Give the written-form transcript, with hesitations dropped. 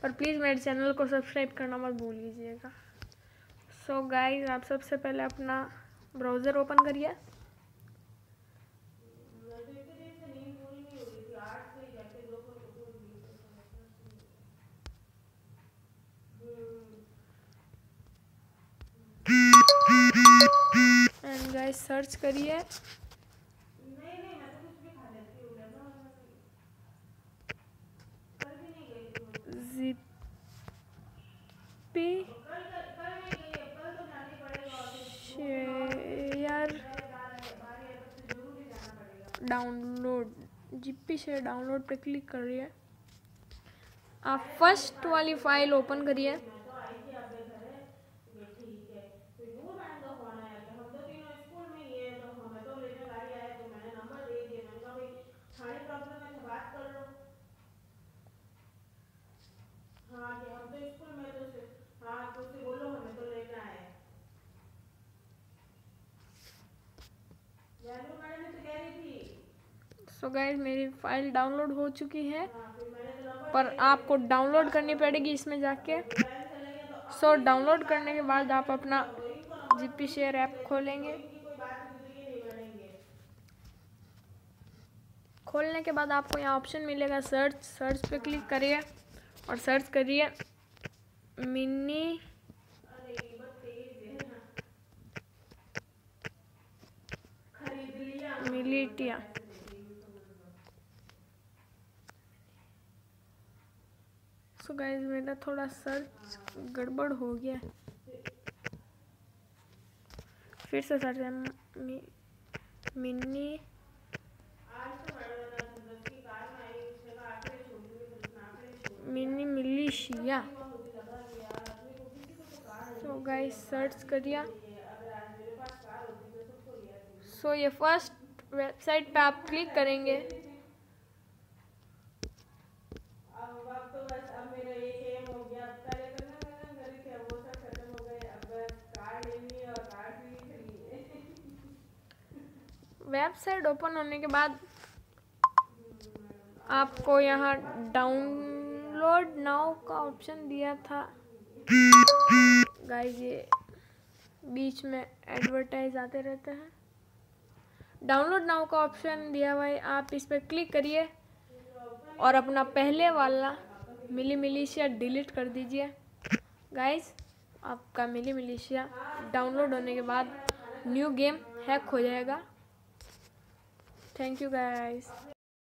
और प्लीज़ मेरे चैनल को सब्सक्राइब करना मत भूल लीजिएगा। सो गाइस, आप सबसे पहले अपना ब्राउज़र ओपन करिए। एंड गाइस सर्च करिए GP share download. GP share download पे क्लिक करिए। आप फर्स्ट वाली फाइल ओपन करिए। सो गाइस, मेरी फाइल डाउनलोड हो चुकी है, पर आपको डाउनलोड करनी पड़ेगी इसमें जाके। सो डाउनलोड करने के बाद आप अपना जीपी शेयर ऐप खोलेंगे। खोलने के बाद आपको यहाँ ऑप्शन मिलेगा सर्च पे क्लिक करिए और सर्च करिए मिलिटिया। सो गाइस, मेरा थोड़ा सर्च गड़बड़ हो गया, फिर से सर्च है Mini Militia. So guys search करिए। सो ये फर्स्ट वेबसाइट पे आप क्लिक करेंगे। वेबसाइट ओपन होने के बाद आपको यहाँ डाउनलोड नाउ का ऑप्शन दिया था। गाइस, ये बीच में एडवर्टाइज आते रहते हैं। डाउनलोड नाउ का ऑप्शन दिया हुआ है, आप इस पर क्लिक करिए और अपना पहले वाला मिली मिलिशिया डिलीट कर दीजिए। गाइस, आपका मिली मिलिशिया डाउनलोड होने के बाद न्यू गेम हैक हो जाएगा। Thank you guys.